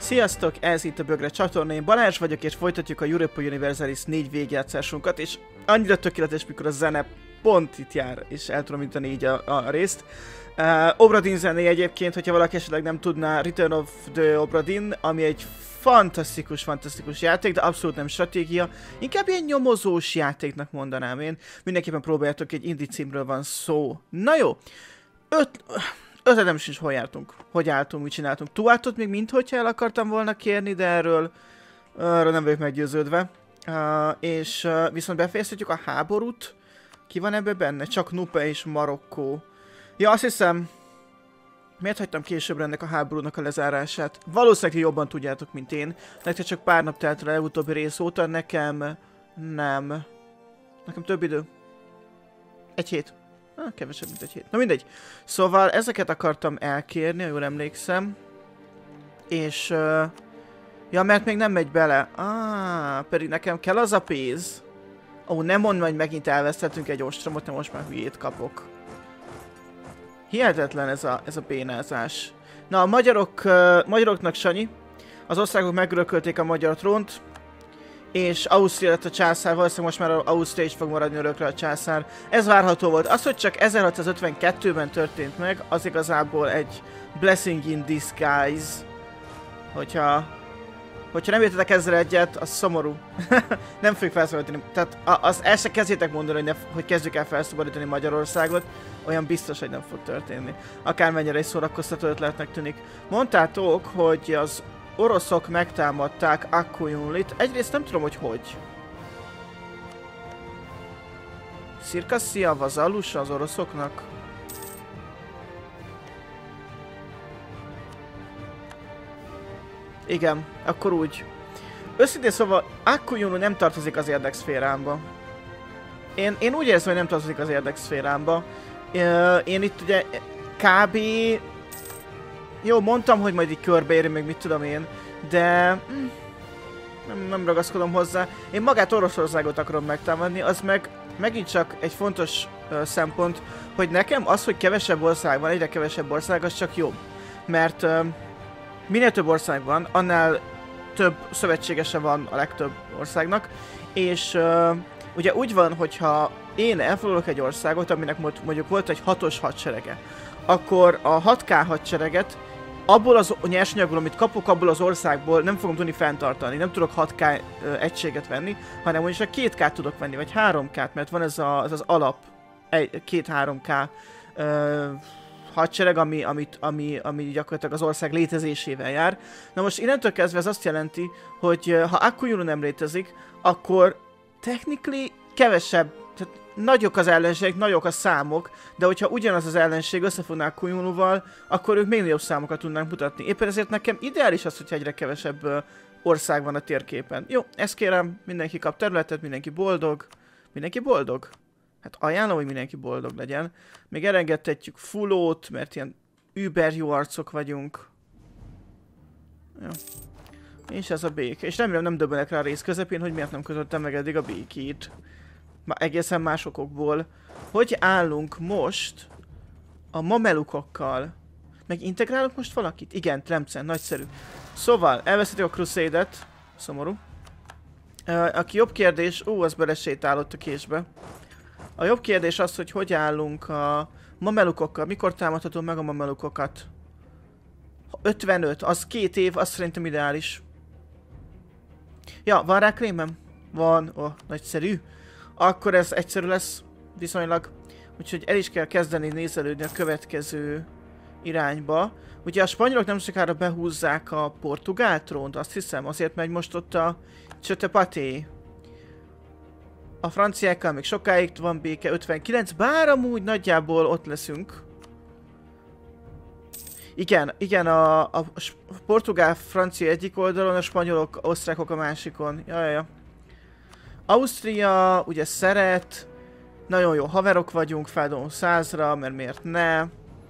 Sziasztok, ez itt a Bögre csatorna, én Balázs vagyok, és folytatjuk a Europa Universalis 4 végjátszásunkat, és annyira tökéletes, mikor a zene pont itt jár, és el tudom intani így a részt. Obra Dinn zené egyébként, hogyha valaki esetleg nem tudná, Return of the Obra Dinn, ami egy fantasztikus játék, de abszolút nem stratégia, inkább ilyen nyomozós játéknak mondanám én. Mindenképpen próbáljátok, egy indie címről van szó. Na jó, ötletem sincs, hol jártunk, hogy álltunk, mit csináltunk. Tuátot még minthogyha el akartam volna kérni, de erről nem vagyok meggyőződve. És viszont befejezhetjük a háborút. Ki van ebbe benne? Csak Nupe és Marokkó. Ja, azt hiszem, miért hagytam későbbre ennek a háborúnak a lezárását? Valószínűleg jobban tudjátok, mint én. Nektek csak pár nap telt a legutóbbi rész óta, nekem nem. Nekem több idő. Egy hét. Kevesebb, mint egy hét. Na mindegy. Szóval ezeket akartam elkérni, ha jól emlékszem. És... ja, mert még nem megy bele. Pedig nekem kell az a pénz. Nem mondd, hogy megint elvesztettünk egy ostromot, de most már hülyét kapok. Hihetetlen ez a bénázás. Na, a magyaroknak Sanyi. Az osztrákok megörökölték a magyar trónt. És Ausztria lett a császár, valószínűleg most már Ausztria is fog maradni örökre a császár. Ez várható volt. Az, hogy csak 1652-ben történt meg, az igazából egy blessing in disguise. Hogyha nem értetek ezzel egyet, az szomorú. Nem fogjuk felszabadítani. Tehát el se kezdjétek mondani, hogy kezdjük el felszabadítani Magyarországot. Olyan biztos, hogy nem fog történni. Akármennyire is szórakoztató ötletnek tűnik. Mondtátok, hogy az oroszok megtámadták Akkoyunlit. Egyrészt nem tudom, hogy. Cirkassia vazallus az oroszoknak? Igen, akkor úgy. Őszintén szóval Akkoyunlu nem tartozik az érdekszférámba. Én úgy érzem, hogy nem tartozik az érdekszférámba. Én itt ugye kb... Jó, mondtam, hogy majd így körbeéri, meg mit tudom én, de nem ragaszkodom hozzá. Én magát Oroszországot akarom megtámadni, az meg megint csak egy fontos szempont, hogy nekem az, hogy kevesebb ország van, egyre kevesebb ország, az csak jobb. Mert minél több ország van, annál több szövetségese van a legtöbb országnak, és ugye úgy van, hogyha én elfoglalok egy országot, aminek mondjuk volt egy 6-os hadserege, akkor a 6K hadsereget abból az nyersanyagból, amit kapok abból az országból, nem fogom tudni fenntartani. Nem tudok 6K egységet venni, hanem mondjuk csak 2K tudok venni, vagy 3K-t, mert van ez az alap 2-3K hadsereg, ami gyakorlatilag az ország létezésével jár. Na most innentől kezdve ez azt jelenti, hogy ha Akkoyunlu nem létezik, akkor technically kevesebb, tehát nagyok az ellenségek, nagyok a számok, de hogyha ugyanaz az ellenség összefogná Akkoyunluval, akkor ők még nagyobb számokat tudnánk mutatni. Éppen ezért nekem ideális az, hogyha egyre kevesebb ország van a térképen. Jó, ezt kérem, mindenki kap területet, mindenki boldog. Mindenki boldog? Hát ajánlom, hogy mindenki boldog legyen. Még elengedhetjük Fulót, mert ilyen über jó arcok vagyunk. Jó. És ez a béke. És remélem nem döbbenek rá a rész közepén, hogy miért nem kötöttem meg eddig a békét. Már egészen más okokból. Hogy állunk most a mamelukokkal? Meg integrálok most valakit? Igen, Tlemcen, nagyszerű. Szóval, elvesztettük a Crusade-et. Szomorú. Aki jobb kérdés... az belesétálott a késbe. A jobb kérdés az, hogy állunk a mamelukokkal. Mikor támadhatom meg a mamelukokat? 55, az 2 év, az szerintem ideális. Ja, van rá krémem? Van, nagyszerű. Akkor ez egyszerű lesz, viszonylag. Úgyhogy el is kell kezdeni nézelődni a következő irányba. Ugye a spanyolok nem sokára behúzzák a portugál trónt, azt hiszem, azért megy most ott a Csetepaté. A franciákkal még sokáig van béke, 59, bár amúgy nagyjából ott leszünk. Igen, a portugál-francia egyik oldalon, a spanyolok, osztrákok a másikon. Ja. Ausztria ugye szeret, nagyon jó haverok vagyunk, feldobom 100-ra, mert miért ne.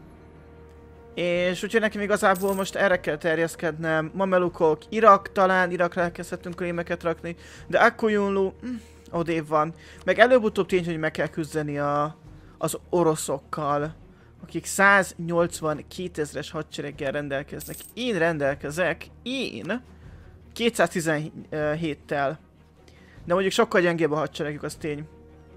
És úgyhogy nekem igazából most erre kell terjeszkednem. Mamelukok, Irak, talán Irakra elkezdhetünk krémeket rakni, de Akkoyunlu odébb van. Meg előbb-utóbb tény, hogy meg kell küzdeni az oroszokkal. akik 182 000-es hadsereggel rendelkeznek. Én rendelkezek, 217-tel. De mondjuk sokkal gyengébb a hadseregük, az tény.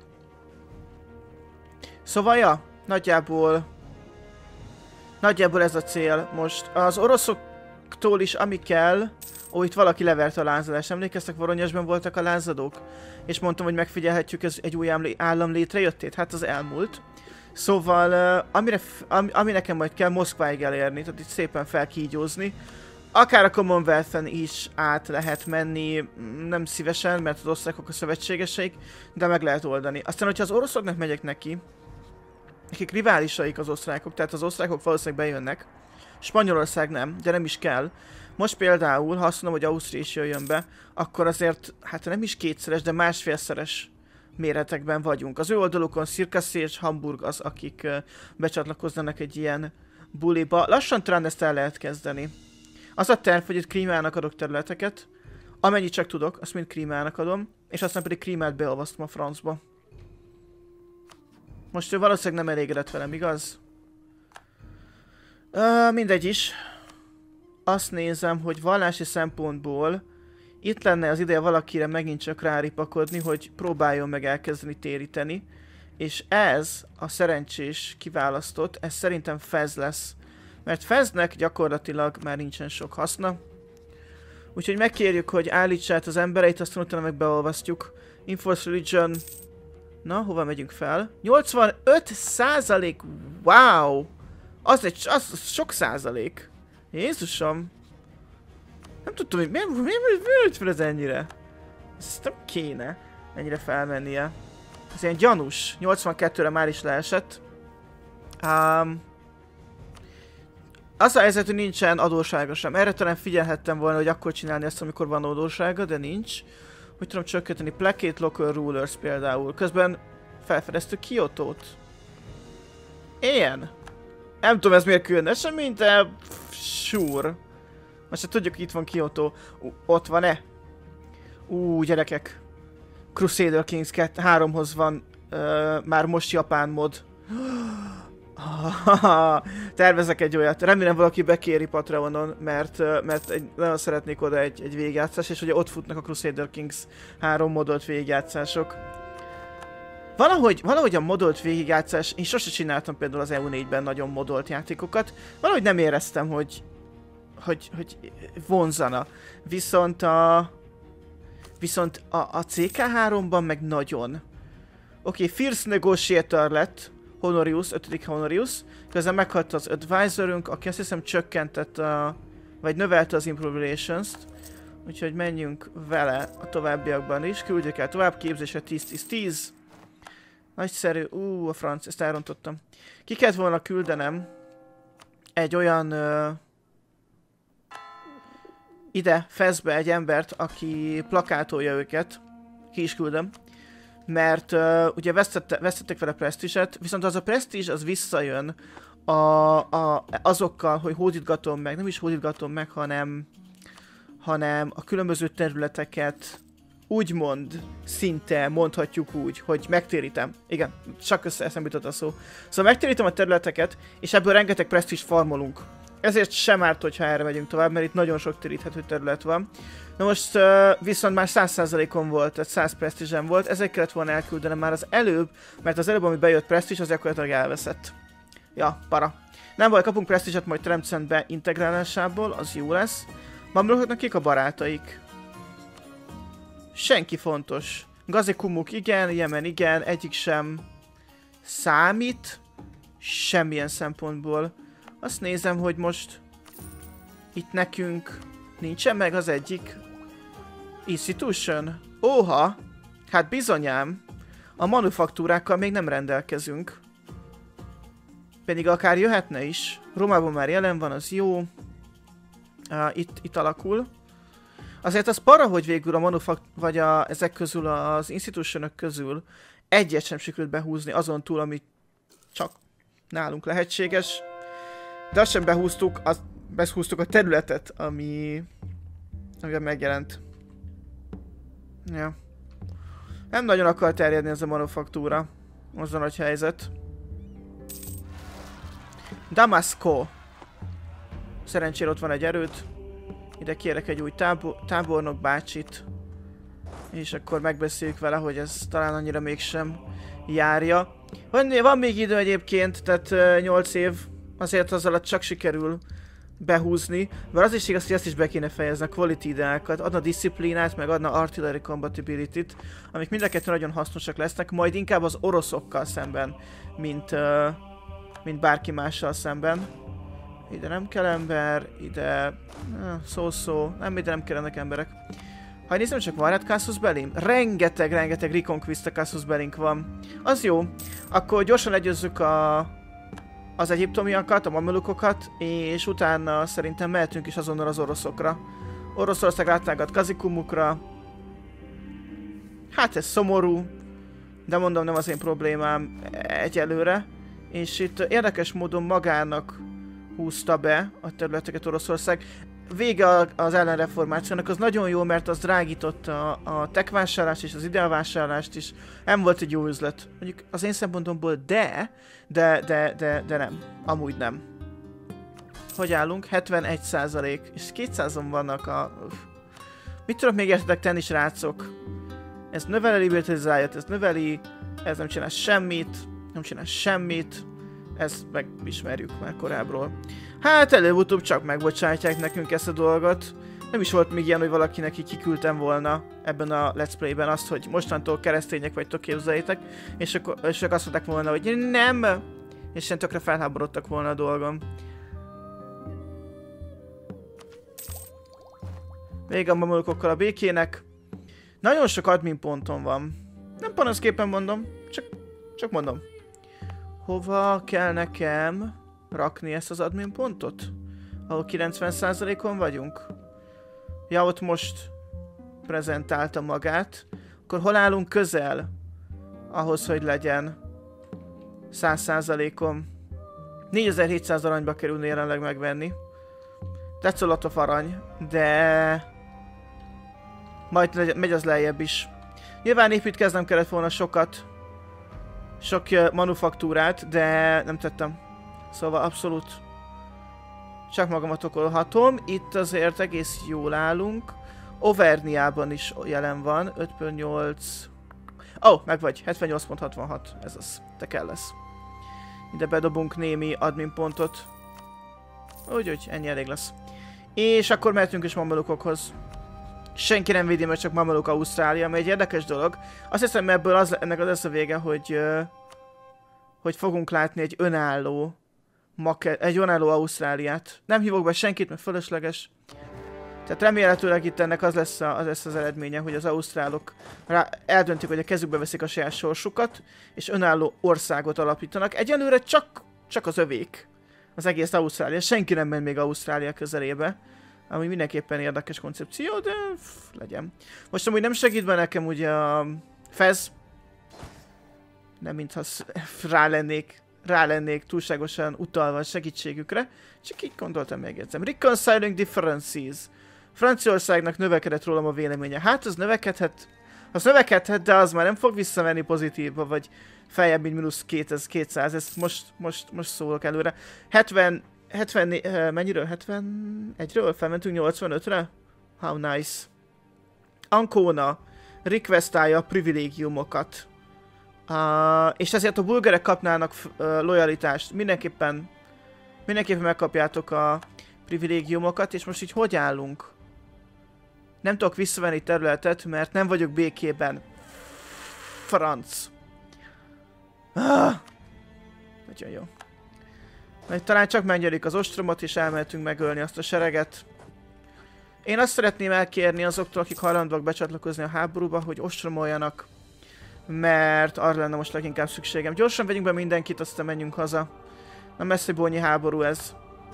Szóval ja, nagyjából ez a cél most. Az oroszoktól is ami kell... Ó, itt valaki levert a lázadást. Emlékeztek, Voronyezsben voltak a lázadók? És mondtam, hogy megfigyelhetjük egy új állam létrejöttét? Hát az elmúlt. Szóval, ami nekem majd kell, Moszkváig elérni, tehát itt szépen felkígyózni. Akár a Commonwealth-en is át lehet menni, nem szívesen, mert az osztrákok a szövetségeseik, de meg lehet oldani. Aztán, hogyha az oroszoknak megyek neki, akik riválisaik az osztrákok, tehát az osztrákok valószínűleg bejönnek, Spanyolország nem, de nem is kell. Most például, ha azt mondom, hogy Ausztria is jöjjön be, akkor azért, hát nem is kétszeres, de másfélszeres méretekben vagyunk. Az ő oldalukon Circassy és Hamburg az, akik becsatlakoznak egy ilyen buliba. Lassan talán ezt el lehet kezdeni. Az a terv, hogy itt Krímának adok területeket, amennyit csak tudok, azt mind Krímának adom, és aztán pedig Krímát beolvasztom a francba. Most ő valószínűleg nem elégedett velem, igaz? Mindegy is. Azt nézem, hogy vallási szempontból itt lenne az ideje valakire megint csak ráripakodni, hogy próbáljon meg elkezdeni téríteni. És ez a szerencsés kiválasztott, ez szerintem Fez lesz. Mert Feznek gyakorlatilag már nincsen sok haszna. Úgyhogy megkérjük, hogy állítsa át az embereit, aztán utána meg beolvasztjuk. Enforce Religion. Na, hova megyünk fel? 85%! Wow! Az sok százalék. Jézusom! Nem tudtam, hogy miért fel ez ennyire? Ezt nem kéne ennyire felmennie. Ez ilyen gyanús. 82-re már is leesett. Az a helyzet, hogy nincsen adóssága sem. Erre talán figyelhettem volna, hogy akkor csinálni ezt, amikor van adóssága, de nincs. Hogy tudom csökkenteni? Placate Local Rulers például. Közben felfedeztük Kyotót. Ilyen. Nem tudom, ez miért külön esemény, de... Sure. Most hát tudjuk, itt van Kyoto. Ott van-e? Gyerekek. Crusader Kings 3-hoz van már most japán mod. Tervezek egy olyat. Remélem valaki bekéri Patreonon, mert nagyon szeretnék oda egy végigjátszás, és ugye ott futnak a Crusader Kings 3 modolt végigjátszások. Valahogy a modolt végigjátszás, én sose csináltam például az EU4-ben nagyon modolt játékokat, valahogy nem éreztem, hogy vonzana. Viszont a CK3-ban meg nagyon. Oké, Fierce Negotiator lett, Honorius, 5. Honorius, közben meghalt az advisorünk, aki azt hiszem csökkentette vagy növelte az Improve Relations-t. Úgyhogy menjünk vele a továbbiakban is, küldjük el tovább, képzésre 10-10-10. Nagyszerű, a franc, ezt elrontottam. Ki kellett volna küldenem egy olyan ide, Fezbe egy embert, aki plakátolja őket. Ki is küldöm. Mert ugye vesztettek vele presztízset, viszont az a presztízs az visszajön azokkal, hogy hódítgatom meg, nem is hódítgatom meg, hanem a különböző területeket úgymond, szinte mondhatjuk úgy, hogy megtérítem. Igen, csak eszembe jutott a szó. Szóval megtérítem a területeket, és ebből rengeteg presztízst farmolunk. Ezért sem árt, hogyha erre megyünk tovább, mert itt nagyon sok téríthető terület van. Na most viszont már 100%-on volt, tehát 100 presztízsem volt, ezért kellett volna elküldenem már az előbb, mert az előbb, ami bejött presztízs, az gyakorlatilag elveszett. Ja, para. Nem baj, kapunk presztízset majd Tremcentbe integrálásából, az jó lesz. Mamlukoknak kik a barátaik? Senki fontos. Gazikumuk igen, Jemen igen, egyik sem számít semmilyen szempontból. Azt nézem, hogy most itt nekünk nincsen meg az egyik institution. Óha, hát bizonyám, a manufaktúrákkal még nem rendelkezünk. Pedig akár jöhetne is. Rómában már jelen van, az jó. Itt alakul. Azért az para, hogy végül a vagy ezek közül, az institutionok közül egyet sem sikerült behúzni azon túl, ami csak nálunk lehetséges. De azt sem behúztuk a területet, amivel megjelent. Ja. Nem nagyon akar terjedni ez a manufaktúra. Az a nagy helyzet. Damasco. Szerencsére ott van egy erőd. Ide kérek egy új tábornok bácsit. És akkor megbeszéljük vele, hogy ez talán annyira mégsem járja. Van még idő egyébként, tehát 8 év. Azért az alatt csak sikerül behúzni. Mert az is igaz, hogy ezt is be kéne fejezni, a quality ideákat. Adna disziplinát, meg adna artillery compatibility-t, amik mind a kettő nagyon hasznosak lesznek, majd inkább az oroszokkal szemben, mint bárki mással szemben. Ide nem kell ember, ide... szó-szó, nem, ide nem kellenek emberek. Ha nézem, csak van Casus Belli? Rengeteg Reconquista Casus Bellink van. Az jó. Akkor gyorsan legyőzzük az egyiptomiakat, a mamelukokat, és utána szerintem mehetünk is azonnal az oroszokra. Oroszország rátágat Kazikumukra. Hát ez szomorú, de mondom, nem az én problémám egyelőre. És itt érdekes módon magának húzta be a területeket Oroszország. Vége az ellenreformációnak, az nagyon jó, mert az drágította a tech vásárlást és az ideavásárlást is. Nem volt egy jó üzlet. Mondjuk az én szempontomból de nem. Amúgy nem. Hogy állunk? 71% és 200-on vannak a... Mit tudok még értetek tenni, srácok? Ez növeli liberalizáját, ez növeli, ez nem csinál semmit, ezt megismerjük már korábbról. Hát előbb-utóbb csak megbocsátják nekünk ezt a dolgot. Nem is volt még ilyen, hogy valakinek így kiküldtem volna ebben a Let's Play-ben azt, hogy mostantól keresztények vagytok, képzeljétek, és akkor azt mondták volna, hogy nem! És ilyen tökre felháborodtak volna a dolgom. Vége a mamelukokkal a békének. Nagyon sok admin ponton van. Nem panaszképpen mondom, csak mondom. Hova kell nekem rakni ezt az admin pontot? Ahol 90%-on vagyunk? Ja, ott most prezentálta magát. Akkor hol állunk közel? Ahhoz, hogy legyen 100%-on. 4700 aranyba kerülne jelenleg megvenni. That's a lot of arany, de... majd megy az lejjebb is. Nyilván építkeznem kellett volna sok manufaktúrát, de nem tettem. Szóval abszolút csak magamat okolhatom. Itt azért egész jól állunk. Auvergne-ban is jelen van. 5/8. Meg vagy. 78.66. Ez az. Te kell lesz. Ide bedobunk némi admin pontot. Úgyhogy ennyi elég lesz. És akkor mehetünk is mamelukokhoz. Senki nem védi, mert csak Mameluk Ausztrália, ami egy érdekes dolog. Azt hiszem, ebből ennek az lesz a vége, hogy fogunk látni egy önálló Ausztráliát. Nem hívok be senkit, mert fölösleges. Tehát remélhetőleg itt ennek az lesz az eredménye, hogy az ausztrálok eldöntik, hogy a kezükbe veszik a saját sorsukat, és önálló országot alapítanak. Egyelőre csak az övék. Az egész Ausztrália. Senki nem ment még Ausztrália közelébe. Ami mindenképpen érdekes koncepció, de legyen. Most amúgy nem segít be nekem ugye a Fez. Nem mintha rá lennék túlságosan utalva a segítségükre. Csak így gondoltam, megjegyzem. Reconciling differences. Franciaországnak növekedett rólam a véleménye. Hát az növekedhet, de az már nem fog visszavenni pozitívba, vagy feljebb, mint -200. Ezt most szólok előre. 70, mennyiről? 71-ről? Felmentünk 85-re? How nice. Ancona requestálja a privilégiumokat. És ezért a bulgárek kapnának lojalitást. Mindenképpen megkapjátok a privilégiumokat, és most így hogy állunk? Nem tudok visszavenni területet, mert nem vagyok békében. Franc. Nagyon jó. Majd talán csak megnyerik az ostromot, és elmehetünk megölni azt a sereget. Én azt szeretném elkérni azoktól, akik hajlandóak becsatlakozni a háborúba, hogy ostromoljanak. Mert arra lenne most leginkább szükségem. Gyorsan vegyünk be mindenkit, aztán menjünk haza. Nem messzibónyi háború ez.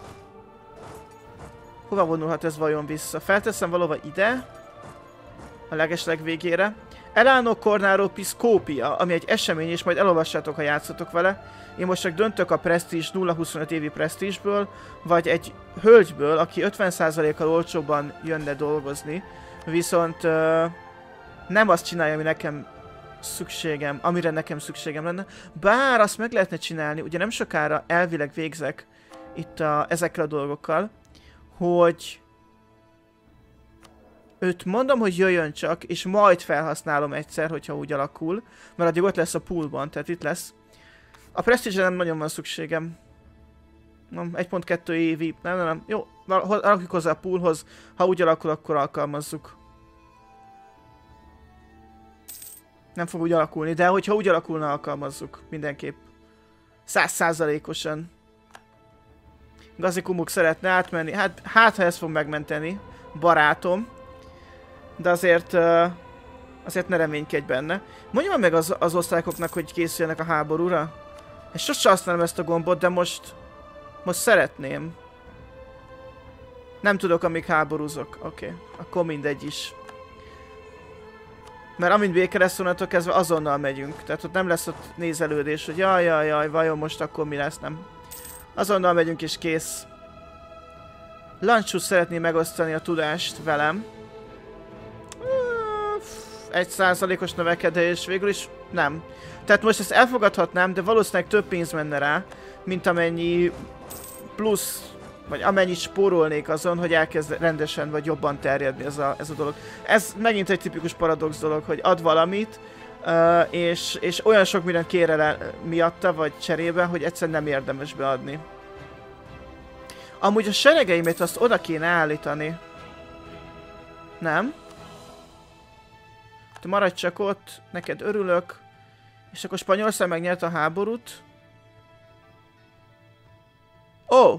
Hova vonulhat ez vajon vissza? Felteszem valahova ide. A legesleg végére. Elano Cornaro Piscopia, ami egy esemény, és majd elolvassátok, ha játszatok vele. Én most csak döntök a Prestige 0-25 évi Prestige-ből, vagy egy hölgyből, aki 50%-kal olcsóbban jönne dolgozni. Viszont nem azt csinálja, amire nekem szükségem lenne. Bár azt meg lehetne csinálni, ugye nem sokára elvileg végzek itt ezekkel a dolgokkal, hogy őt mondom, hogy jöjjön csak, és majd felhasználom egyszer, hogyha úgy alakul, mert addig ott lesz a poolban, tehát itt lesz. A Prestige-re nem nagyon van szükségem. 1.2 évi, nem. Jó, rakjuk hozzá a poolhoz, ha úgy alakul, akkor alkalmazzuk. Nem fog úgy alakulni, de hogyha úgy alakulna, alkalmazzuk. Mindenképp. 100%-osan. Gazikumuk szeretne átmenni. Hát ha ez fog megmenteni, barátom. De azért ne reménykedj benne. Mondja meg az osztrákoknak, hogy készüljenek a háborúra. És sose használom ezt a gombot, de most szeretném. Nem tudok, amíg háborúzok. Oké, akkor mindegy is. Mert amint béke lesz onnantól kezdve, azonnal megyünk. Tehát ott nem lesz ott nézelődés, hogy jaj, vajon most akkor mi lesz, nem. Azonnal megyünk és kész. Lancsus szeretné megosztani a tudást velem. 1%-os növekedés, végül is nem. Tehát most ezt elfogadhatnám, de valószínűleg több pénz menne rá, mint amennyi plusz, vagy amennyit spórolnék azon, hogy elkezd rendesen vagy jobban terjedni ez a dolog. Ez megint egy tipikus paradox dolog, hogy ad valamit, és olyan sok mindent kér el miatta, vagy cserébe, hogy egyszerűen nem érdemes beadni. Amúgy a seregeimet azt oda kéne állítani. Nem? Te maradj csak ott, neked örülök. És akkor Spanyolország megnyerte a háborút. Ó!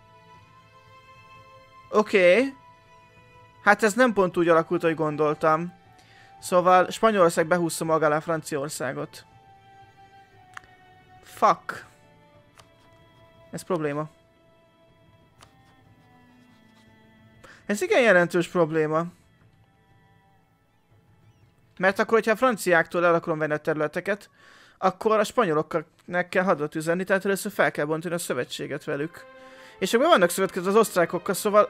Oké. Hát ez nem pont úgy alakult, hogy gondoltam. Szóval Spanyolország behúzza maga alá Franciaországot. Fuck. Ez probléma. Ez igen jelentős probléma. Mert akkor, hogyha a franciáktól el akarom venni a területeket, akkor a spanyoloknak kell hadot üzenni, tehát először fel kell bontani a szövetséget velük. És akkor vannak szövetkező az osztrákokkal, szóval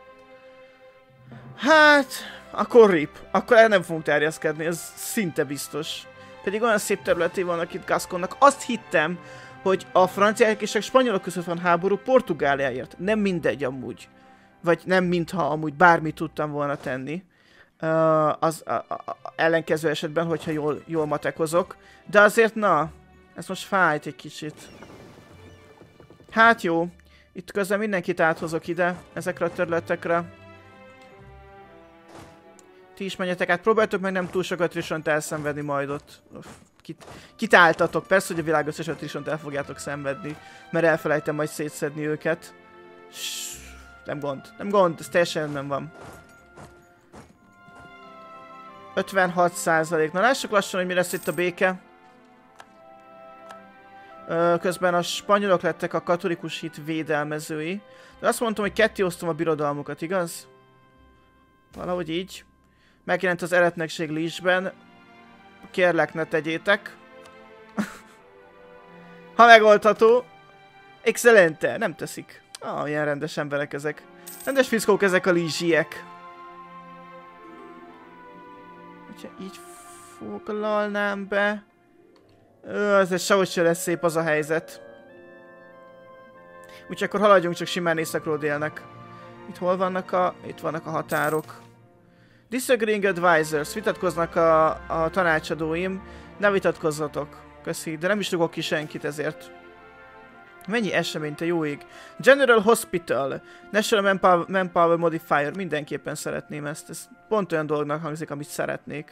hát, akkor rip. Akkor el nem fogunk terjeszkedni, ez szinte biztos. Pedig olyan szép területé vannak itt Gasconnak. Azt hittem, hogy a franciák és a spanyolok között van háború Portugáliáért. Nem mindegy amúgy. Vagy nem mintha amúgy bármit tudtam volna tenni. Az ellenkező esetben, hogyha jól matekozok. De azért na, ez most fájt egy kicsit. Hát jó. Itt közben mindenkit áthozok ide, ezekre a területekre. Ti is menjetek át, próbáltok meg nem túl sok attrition-t elszenvedni majd ott. Kit álltatok? Persze, hogy a világ összes attrition-t el fogjátok szenvedni, mert elfelejtem majd szétszedni őket. Nem gond, ez teljesen rendben van. 56%. Na lássuk lassan, hogy mi lesz itt a béke. Közben a spanyolok lettek a katolikus hit védelmezői. De azt mondtam, hogy ketté osztom a birodalmukat, igaz? Valahogy így. Megjelent az eretnekség Liege-ben. Kérlek, ne tegyétek. Ha megoldható. Excellente, nem teszik. Ilyen rendes emberek ezek. Rendes fiszkók ezek a Liege-iek. Hogyha így foglalnám be... ez sehogy se lesz szép az a helyzet. Úgyhogy akkor haladjunk csak simán északról délnek. Itt hol vannak itt vannak a határok. Disagreeing advisors. Vitatkoznak a tanácsadóim. Ne vitatkozzatok. Köszi, de nem is rugok ki senkit ezért. Mennyi esemény, te jó ég. General Hospital. National Manpower Modifier. Mindenképpen szeretném ezt. Ez pont olyan dolognak hangzik, amit szeretnék.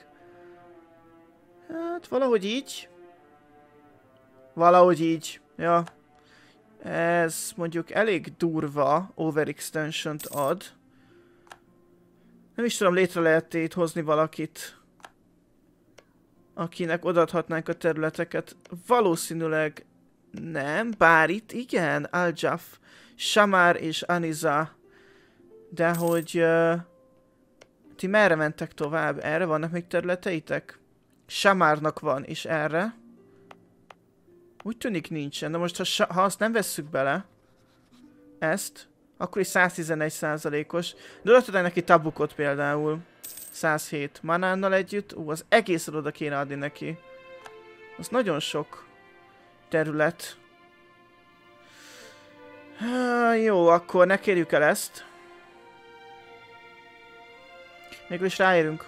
Hát valahogy így. Valahogy így. Ja. Ez mondjuk elég durva overextension-t ad. Nem is tudom, létre lehet itt hozni valakit, akinek odaadhatnánk a területeket. Valószínűleg nem, bár itt igen, Al-Jaf, Shamar és Aniza. De hogy ti merre mentek tovább? Erre vannak még területeitek? Shamarnak van, és erre? Úgy tűnik nincsen, de most ha azt nem vesszük bele, ezt, akkor is 111%-os. De oda tudnánk neki Tabukot például. 107 manánnal együtt. Az egészen oda kéne adni neki. Az nagyon sok terület. Jó, akkor ne kérjük el ezt. Mégis ráérünk.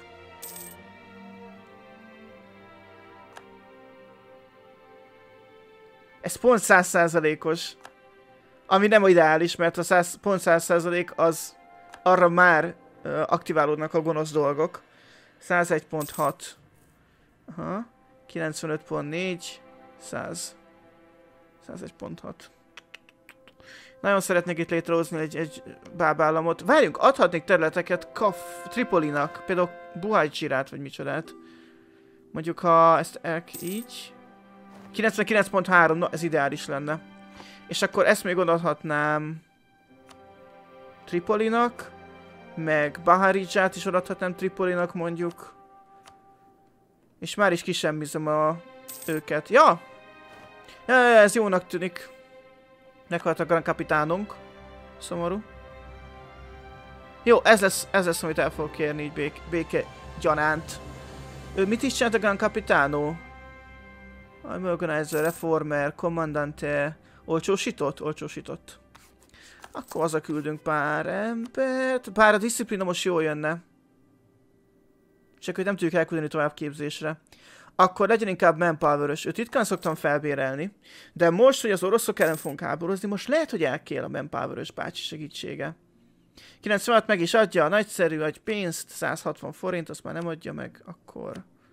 Ez pont 100%-os. Ami nem ideális, mert a pont 100% az arra már aktiválódnak a gonosz dolgok. 101.6. Aha. 95.4. 100. 101.6. Nagyon szeretnék itt létrehozni egy bábállamot. Várjunk, adhatnék területeket Tripolinak. Például Buhajcsirát, vagy micsodát. Mondjuk, ha ezt így... 99.3, no, ez ideális lenne. És akkor ezt még odaadhatnám Tripolinak, meg Baharidzsát is odaadhatnám Tripolinak mondjuk. És már is kisemmizem őket. Ja! Ez jónak tűnik. Meghalt a Grand Capitánunk. Szomorú. Jó, ez lesz, amit el fogok kérni így béke gyanánt. Ő mit is csinált a Grand Capitano? I'm Organizer, Reformer, Commandante... Olcsósított? Akkor haza küldünk pár embert. Bár a disziplina most jól jönne. Csak hogy nem tudjuk elküldeni tovább képzésre. Akkor legyen inkább manpower-ös. Őt ritkán szoktam felbérelni. De most, hogy az oroszok ellen fogunk háborozni, most lehet, hogy elkél a manpower-ös bácsi segítsége. 96 meg is adja, nagyszerű, egy pénzt, 160 forint, azt már nem adja meg, akkor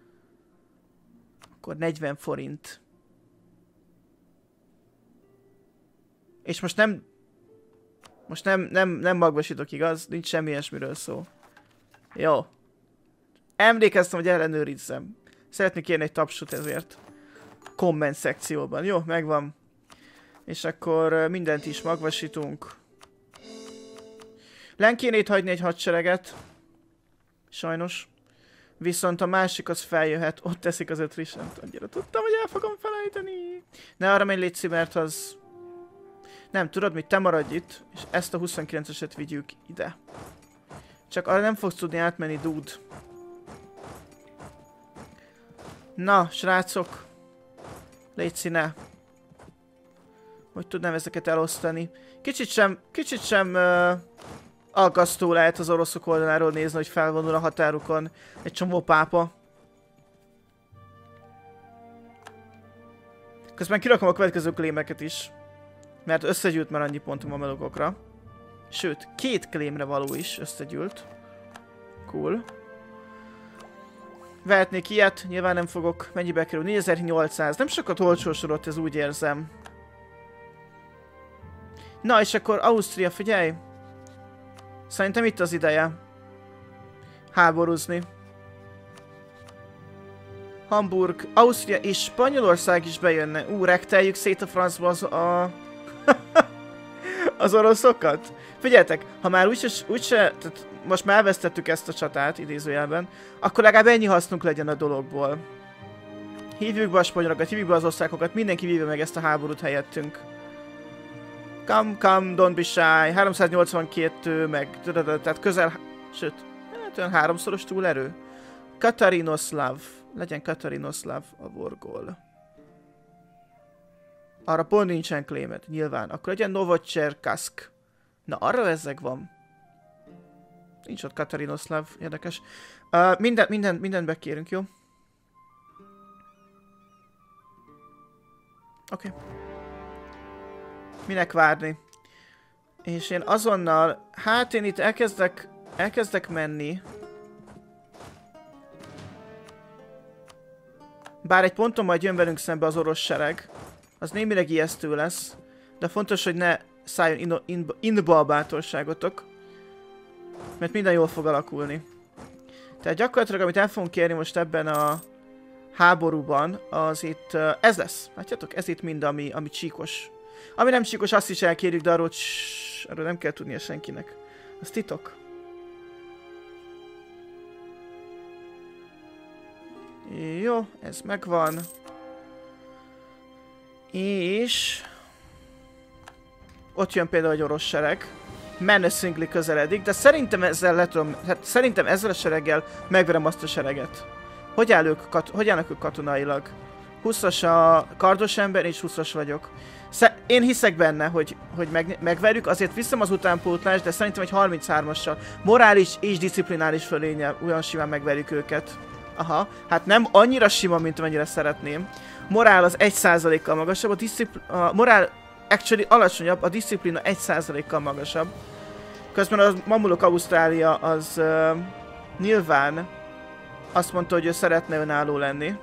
40 forint. És most nem magvasítok, igaz? Nincs semmi ilyesmiről szó. Jó. Emlékeztem, hogy ellenőrizzem. Szeretnék kérni egy tapsot ezért. Komment szekcióban. Jó, megvan. És akkor mindent is magvasítunk. Len kéne itt hagyni egy hadsereget. Sajnos. Viszont a másik az feljöhet. Ott teszik az attrition-t. Annyira tudtam, hogy el fogom felejteni. Ne arra menj, légy, mert az... Nem, tudod mit? Te maradj itt, és ezt a 29-eset vigyük ide. Csak arra nem fogsz tudni átmenni, dude. Na, srácok. Légy ne. Hogy tudnám ezeket elosztani? Kicsit sem aggasztó lehet az oroszok oldaláról nézni, hogy felvonul a határukon egy csomó pápa. Közben kirakom a következő klémeket is. Mert összegyűlt már annyi pontom a melogokra. Sőt, 2 klémre való is összegyűlt. Cool. Vehetnék ilyet, nyilván nem fogok. Mennyibe kerül? 4800. Nem sokat olcsósodott, ez úgy érzem. Na és akkor Ausztria, figyelj! Szerintem itt az ideje háborúzni. Hamburg, Ausztria és Spanyolország is bejönne. Rekteljük szét a francba az oroszokat. Figyeljetek, ha már úgyse, tehát most már elvesztettük ezt a csatát, idézőjelben, akkor legalább ennyi hasznunk legyen a dologból. Hívjuk be a spanyolokat, hívjuk be az osztrákokat, mindenki vívja meg ezt a háborút helyettünk. Come, don't be shy, 382, meg, tehát közel, sőt, hát olyan 3-szoros túlerő. Katarinoszláv, legyen Katarinoszláv a Vorgol. Arra pont nincsen klémet, nyilván. Akkor legyen Novocserkaszk. Na, arra ezek van. Nincs ott Katarinoszláv, érdekes. Mindent bekérünk, jó? Oké. Minek várni? És én azonnal... Hát én itt elkezdek menni. Bár egy ponton majd jön velünk szembe az orosz sereg. Az némileg ijesztő lesz. De fontos, hogy ne szálljon inba a bátorságotok. Mert minden jól fog alakulni. Tehát gyakorlatilag, amit el fogunk kérni most ebben a háborúban, az itt... ez lesz. Látjátok? Ez itt mind, ami csíkos. Ami nem csíkos, azt is elkérjük, de arról nem kell tudnia senkinek. Az titok. Jó, ez megvan. És... ott jön például egy orosz sereg. Menacingly közeledik, de szerintem ezzel ezzel a sereggel megverem azt a sereget. Hogy állnak ők katonailag? 20-as a kardos ember, és 20-as vagyok. Én hiszek benne, hogy megverjük, azért viszem az utánpótlást, de szerintem egy 33-assal. Morális és disziplinális fölénnyel olyan simán megverjük őket. Aha, hát nem annyira sima, mint amennyire szeretném. Morál az 1%-kal magasabb, a morál actually alacsonyabb, a disziplina 1%-kal magasabb. Közben a Mamulok Ausztrália az nyilván azt mondta, hogy ő szeretne önálló lenni.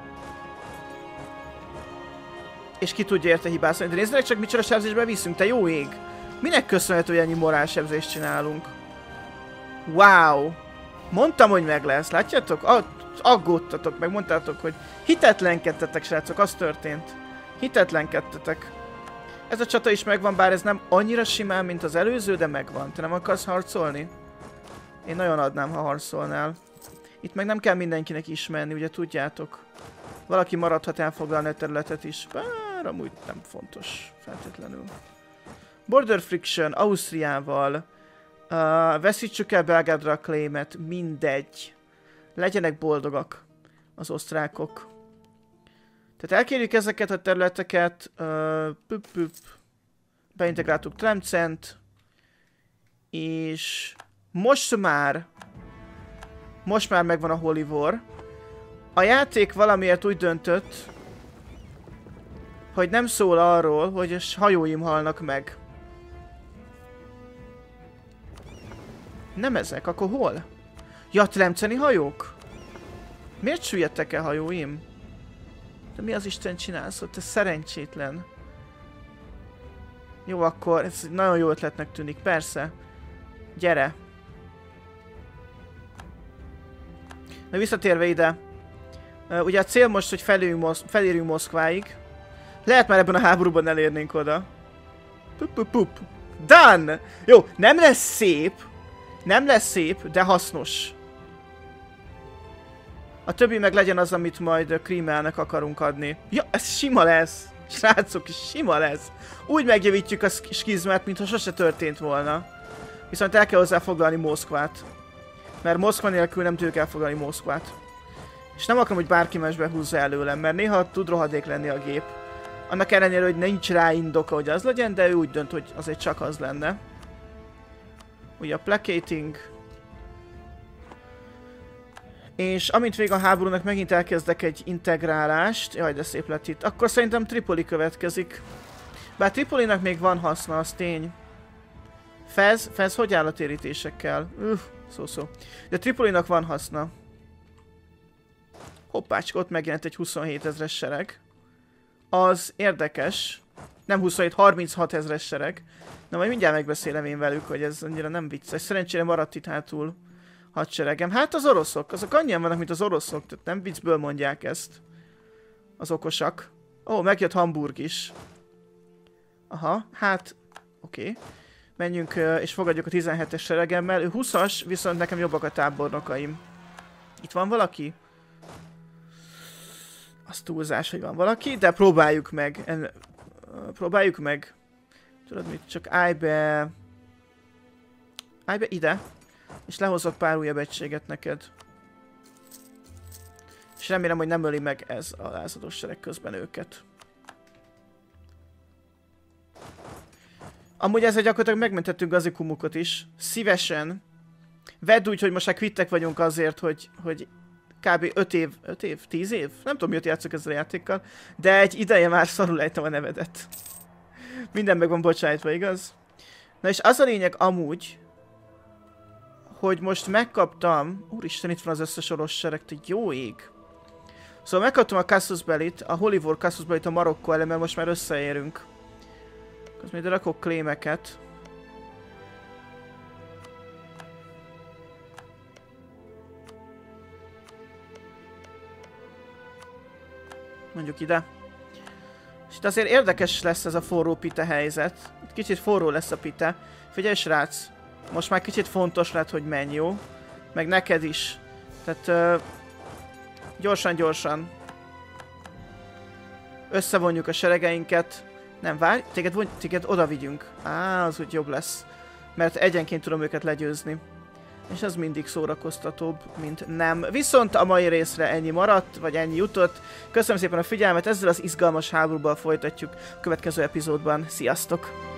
És ki tudja érte hibázni. De nézzenek csak, micsoda sebzésbe viszünk, te jó ég! Minek köszönhető, hogy ennyi morálsebzést csinálunk? Wow! Mondtam, hogy meg lesz, látjátok? Aggódtatok, meg mondtátok, hogy hitetlenkedtetek, srácok, az történt. Hitetlenkedtetek. Ez a csata is megvan, bár ez nem annyira simán, mint az előző, de megvan. Te nem akarsz harcolni? Én nagyon adnám, ha harcolnál. Itt meg nem kell mindenkinek ismerni, ugye tudjátok. Valaki maradhat elfoglalni a területet is, bár amúgy nem fontos feltétlenül. Border Friction, Ausztriával. Veszítsük el Belgrádra a claimet, mindegy. Legyenek boldogak az osztrákok. Tehát elkérjük ezeket a területeket. Beintegráltuk Tlemcent. És most már megvan a Holy War. A játék valamiért úgy döntött, hogy nem szól arról, hogy a hajóim halnak meg. Nem ezek, akkor hol? Ja, tlemceni hajók? Miért süllyedtek el hajóim? De mi az Isten csinálsz ott? Ez szerencsétlen. Jó, akkor ez nagyon jó ötletnek tűnik, persze. Gyere. Na visszatérve ide. Ugye a cél most, hogy felérjünk Moszkváig. Lehet már ebben a háborúban elérnénk oda. Pup. Done! Jó, nem lesz szép. Nem lesz szép, de hasznos. A többi meg legyen az, amit majd Krímelnek akarunk adni. Ja, ez sima lesz. Srácok, sima lesz. Úgy megjavítjuk a skizmát, mintha sose történt volna. Viszont el kell hozzá foglalni Moszkvát. Mert Moszkva nélkül nem tudjuk elfoglalni Moszkvát. És nem akarom, hogy bárki más behúzza előlem, mert néha tud rohadék lenni a gép. Annak ellenére, hogy nincs rá indoka, hogy az legyen, de ő úgy dönt, hogy azért csak az lenne. Ugye a placating. És amint vége a háborúnak, megint elkezdek egy integrálást. Jaj, de szép lett itt. Akkor szerintem Tripoli következik. Bár Tripolinak még van haszna, az tény. Fez hogy áll a térítésekkel? Szó. De Tripolinak van haszna. Hoppácska, ott megjelent egy 27 000-es sereg. Az érdekes. Nem 27, 36 000-es sereg. Na majd mindjárt megbeszélem én velük, hogy ez annyira nem vicces. Szerencsére maradt itt hátul hadseregem. Hát az oroszok, azok annyian vannak, mint az oroszok, tehát nem viccből mondják ezt. Az okosak. Ó, megjött Hamburg is. Aha, hát, oké. Menjünk és fogadjuk a 17-es seregemmel. Ő 20-as, viszont nekem jobbak a tábornokaim. Itt van valaki? Az túlzás, hogy van valaki, de próbáljuk meg. Próbáljuk meg. Tudod mit? Csak állj be ide. És lehozok pár újabb egységet neked. És remélem, hogy nem öli meg ez a lázadós sereg közben őket. Amúgy ezzel gyakorlatilag megmentettünk Gazikumokat is. Szívesen. Vedd úgy, hogy most már kvittek vagyunk azért, hogy kb. 5 év, 10 év? Nem tudom, mióta játszok ezzel a játékkal. De egy ideje már szarul ejtem a nevedet. Minden meg van bocsájtva, igaz? Na és az a lényeg amúgy, hogy most megkaptam... Úristen, itt van az összes orosz sereg, te jó ég. Szóval megkaptam a Casus Bellit, a Holy War Casus Bellit a Marokkó ellen, mert most már összeérünk. Közben ide rakok claimeket. Mondjuk ide. És itt azért érdekes lesz ez a forró pite helyzet. Itt kicsit forró lesz a pite. Figyelj srác, most már kicsit fontos lett, hogy menj, jó? Meg neked is. Tehát gyorsan. Összevonjuk a seregeinket. Nem, várj, téged oda vigyünk. Á, az úgy jobb lesz. Mert egyenként tudom őket legyőzni. és ez mindig szórakoztatóbb, mint nem. Viszont a mai részre ennyi maradt, vagy ennyi jutott. Köszönöm szépen a figyelmet, ezzel az izgalmas háborúban folytatjuk a következő epizódban. Sziasztok!